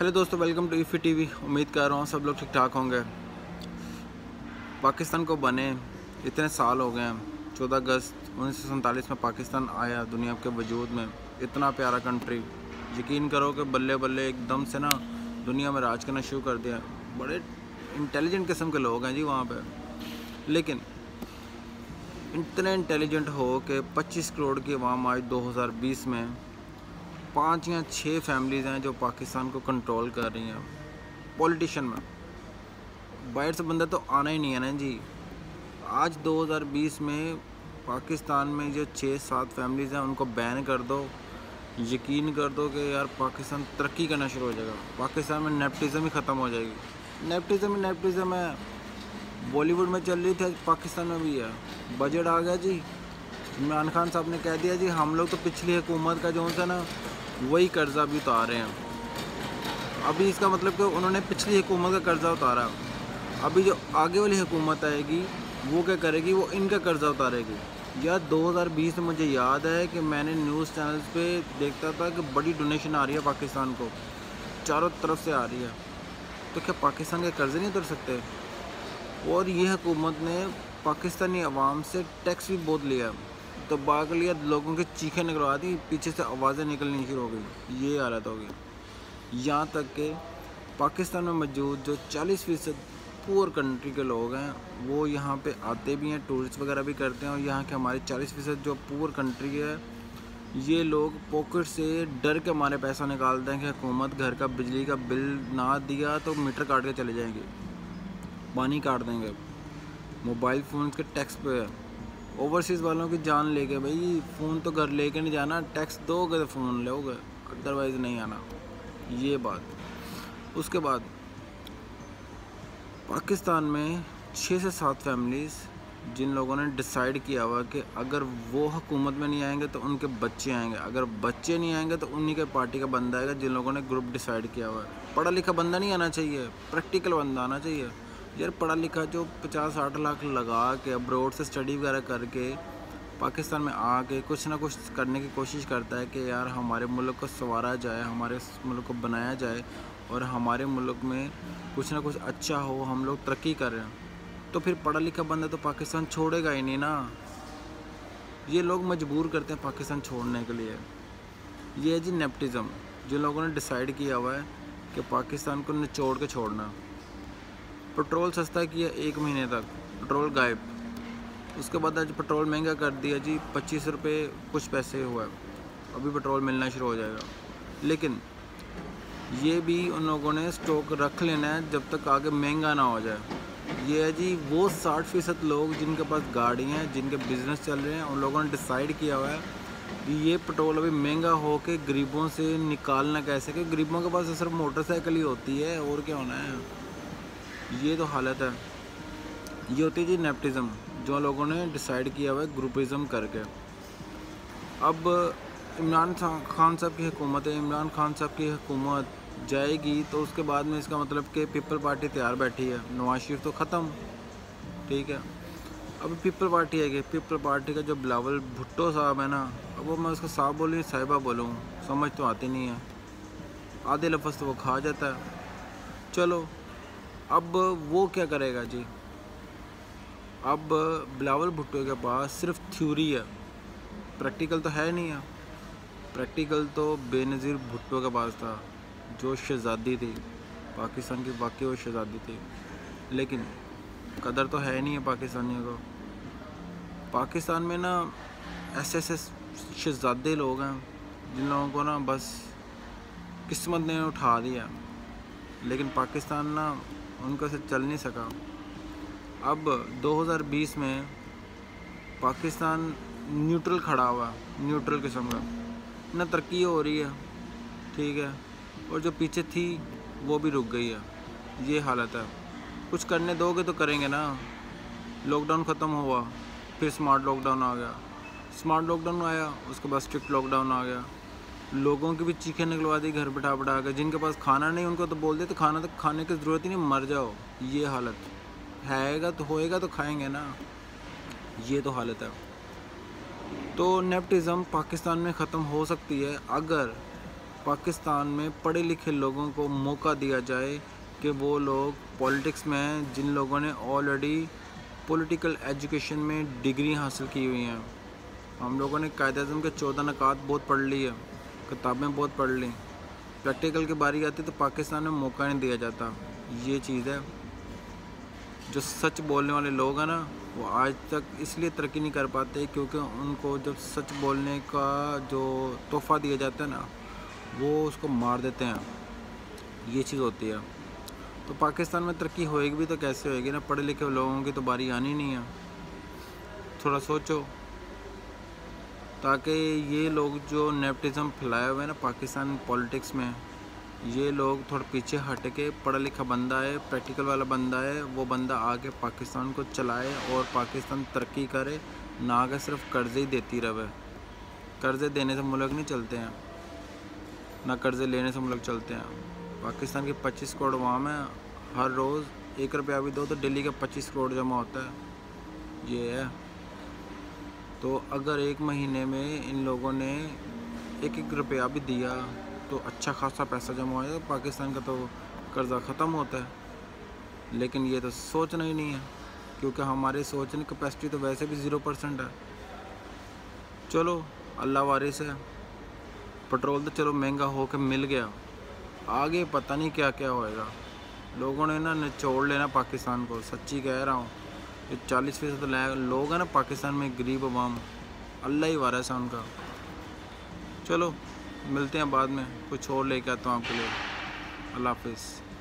Hello दोस्तों, welcome to IFFI TV. उम्मीद कर रहा हूँ सब लोग ठीक ठाक होंगे। पाकिस्तान को बने इतने साल हो गए हैं। 14 अगस्त 1947 में पाकिस्तान आया दुनिया के वजूद में। इतना प्यारा कंट्री, यकीन करो कि बल्ले बल्ले एकदम से ना दुनिया में राज करना शुरू कर दिया। बड़े इंटेलिजेंट किस्म के लोग हैं जी वहाँ पे। लेकिन इतने इंटेलिजेंट हो कि 25 करोड़ की आवाम आज 2020 में 5 या 6 फैमिलीज़ हैं जो पाकिस्तान को कंट्रोल कर रही हैं पॉलिटिशियन में। बाहर से बंदा तो आना ही नहीं है ना जी। आज 2020 में पाकिस्तान में जो 6-7 फैमिलीज़ हैं उनको बैन कर दो, यकीन कर दो कि यार पाकिस्तान तरक्की करना शुरू हो जाएगा। पाकिस्तान में नेपोटिज्म ही ख़त्म हो जाएगी। नेपोटिज्म है, बॉलीवुड में चल रही थी, पाकिस्तान में भी है। बजट आ गया जी, इमरान खान साहब ने कह दिया जी हम लोग तो पिछली हुकूमत का जो है ना वही कर्जा भी उतार रहे हैं। अभी इसका मतलब कि उन्होंने पिछली हुकूमत का कर्जा उतारा, अभी जो आगे वाली हुकूमत आएगी वो क्या करेगी, वो इनका कर्जा उतारेगी। यार 2020 में मुझे याद है कि मैंने न्यूज़ चैनल्स पे देखता था कि बड़ी डोनेशन आ रही है पाकिस्तान को, चारों तरफ से आ रही है। तो क्या पाकिस्तान के कर्जे नहीं उतर सकते? और ये हुकूमत ने पाकिस्तानी अवाम से टैक्स भी बहुत लिया, तो बाग लिया, लोगों की चीखें निकलवा दी, पीछे से आवाज़ें निकलनी शुरू हो गई। ये हालत हो गई। यहाँ तक कि पाकिस्तान में मौजूद जो 40% पुअर कंट्री के लोग हैं वो यहाँ पे आते भी हैं, टूरिस्ट वगैरह भी करते हैं। और यहाँ के हमारे 40% जो पुअर कंट्री है, ये लोग पॉकेट से डर के हमारे पैसा निकालते हैं कि हुकूमत घर का बिजली का बिल ना दिया तो मीटर काट के चले जाएंगे, पानी काट देंगे, मोबाइल फ़ोन के टैक्स पे है। ओवरसीज़ वालों की जान लेके, भाई फ़ोन तो घर लेके नहीं जाना, टैक्स दोगे तो फ़ोन लोगे, अदरवाइज़ नहीं आना। ये बात। उसके बाद पाकिस्तान में 6 से 7 फैमिलीज़ जिन लोगों ने डिसाइड किया हुआ कि अगर वो हुकूमत में नहीं आएंगे तो उनके बच्चे आएंगे, अगर बच्चे नहीं आएंगे तो उन्हीं के पार्टी का बंदा आएगा। जिन लोगों ने ग्रुप डिसाइड किया हुआ है, पढ़ा लिखा बंदा नहीं आना चाहिए, प्रैक्टिकल बंदा आना चाहिए। यार पढ़ा लिखा जो 50-60 लाख लगा के अब्रोड से स्टडी वगैरह करके पाकिस्तान में आके कुछ ना कुछ करने की कोशिश करता है कि यार हमारे मुल्क को संवारा जाए, हमारे मुल्क को बनाया जाए और हमारे मुल्क में कुछ ना कुछ अच्छा हो, हम लोग तरक्की कर रहे हैं, तो फिर पढ़ा लिखा बंदा तो पाकिस्तान छोड़ेगा ही नहीं ना। ये लोग मजबूर करते हैं पाकिस्तान छोड़ने के लिए। ये है जी नेपोटिज्म। जिन लोगों ने डिसाइड किया हुआ है कि पाकिस्तान को निचोड़ के छोड़ना। पेट्रोल सस्ता किया 1 महीने तक, पेट्रोल गायब। उसके बाद आज पेट्रोल महंगा कर दिया जी, 25 रुपये कुछ पैसे हुआ, अभी पेट्रोल मिलना शुरू हो जाएगा। लेकिन ये भी उन लोगों ने स्टॉक रख लेना है जब तक आगे महंगा ना हो जाए। ये है जी वो 60% लोग जिनके पास गाड़ी हैं, जिनके बिज़नेस चल रहे हैं, उन लोगों ने डिसाइड किया हुआ है कि ये पेट्रोल अभी महंगा हो के गरीबों से निकालना कैसे, कि गरीबों के पास सिर्फ मोटरसाइकिल ही होती है, और क्या होना है। ये तो हालत है। ये होती है जी नेपोटिज्म, जो लोगों ने डिसाइड किया हुआ है ग्रुपिज़म करके। अब इमरान खान साहब की हुकूमत है, इमरान खान साहब की हुकूमत जाएगी तो उसके बाद में इसका मतलब कि पीपल पार्टी तैयार बैठी है। नवाज शरीफ तो ख़त्म, ठीक है। अब पीपल पार्टी है कि पीपल पार्टी का जो बिलावल भुट्टो साहब है ना, अब वो मैं उसको साहब बोलूँ साहिबा बोलूँ, समझ तो आती नहीं है, आधे लफ्ज़ तो वो खा जाता है। चलो अब वो क्या करेगा जी। अब बिलावल भुट्टो के पास सिर्फ थ्योरी है, प्रैक्टिकल तो है नहीं है। प्रैक्टिकल तो बेनज़ीर भुट्टो के पास था, जो शहज़ादी थी पाकिस्तान की, वाकई वो शहज़ादी थी। लेकिन कदर तो है नहीं है पाकिस्तानियों को। पाकिस्तान में ना ऐसे शहज़ादे लोग हैं जिन लोगों को ना बस किस्मत ने उठा दिया, लेकिन पाकिस्तान ना उनको से चल नहीं सका। अब 2020 में पाकिस्तान न्यूट्रल खड़ा हुआ, न्यूट्रल किस्म का, ना तरक्की हो रही है, ठीक है, और जो पीछे थी वो भी रुक गई है। ये हालत है। कुछ करने दोगे तो करेंगे ना। लॉकडाउन ख़त्म हुआ, फिर स्मार्ट लॉकडाउन आ गया, स्मार्ट लॉकडाउन आया, उसके बाद स्ट्रिक्ट लॉकडाउन आ गया। लोगों की भी चीखें निकलवा दी घर बैठा बैठा कर। जिनके पास खाना नहीं उनको तो बोल देते खाना तो खाने की ज़रूरत ही नहीं, मर जाओ। ये हालत हैगा तो होएगा तो खाएंगे ना, ये तो हालत है। तो नेपोटिज्म पाकिस्तान में ख़त्म हो सकती है अगर पाकिस्तान में पढ़े लिखे लोगों को मौका दिया जाए कि वो लोग पॉलिटिक्स में हैं, जिन लोगों ने ऑलरेडी पॉलिटिकल एजुकेशन में डिग्री हासिल की हुई हैं। हम लोगों ने कायदे-ए-आज़म के 14 नकात बहुत पढ़ ली है, किताबें बहुत पढ़ ली, प्रैक्टिकल की बारी आती तो पाकिस्तान में मौका नहीं दिया जाता। ये चीज़ है। जो सच बोलने वाले लोग हैं ना, वो आज तक इसलिए तरक्की नहीं कर पाते क्योंकि उनको जब सच बोलने का जो तोहफ़ा दिया जाता है ना, वो उसको मार देते हैं। ये चीज़ होती है। तो पाकिस्तान में तरक्की होएगी भी तो कैसे होएगी ना, पढ़े लिखे लोगों की तो बारी आनी नहीं है। थोड़ा सोचो, ताकि ये लोग जो नेपोटिज्म फैलाए हुए हैं ना पाकिस्तान पॉलिटिक्स में, ये लोग थोड़ा पीछे हट के पढ़ा लिखा बंदा है, प्रैक्टिकल वाला बंदा है, वो बंदा आके पाकिस्तान को चलाए और पाकिस्तान तरक्की करे, ना कि सिर्फ कर्ज़े ही देती रहे। कर्ज़े देने से मुल्क नहीं चलते हैं, ना कर्ज़े लेने से मुल्क चलते हैं। पाकिस्तान की 25 करोड़ अवाम है, हर रोज़ 1 रुपया भी दो तो दिल्ली का 25 करोड़ जमा होता है। ये है। तो अगर 1 महीने में इन लोगों ने 1-1 रुपया भी दिया तो अच्छा खासा पैसा जमा हो जाए, पाकिस्तान का तो कर्ज़ा ख़त्म होता है। लेकिन ये तो सोचना ही नहीं है, क्योंकि हमारी सोचने की कैपेसिटी तो वैसे भी 0% है। चलो अल्लाह वारिस है। पेट्रोल तो चलो महंगा होकर मिल गया, आगे पता नहीं क्या क्या होएगा। लोगों ने ना निचोड़ लेना पाकिस्तान को, सच्ची कह रहा हूँ। ये 40% लोग हैं ना पाकिस्तान में, गरीब अवाम, अल्लाह ही वारिस है उनका। चलो मिलते हैं बाद में, कुछ और लेके आता हूँ आपके लिए। अल्लाह हाफिज़।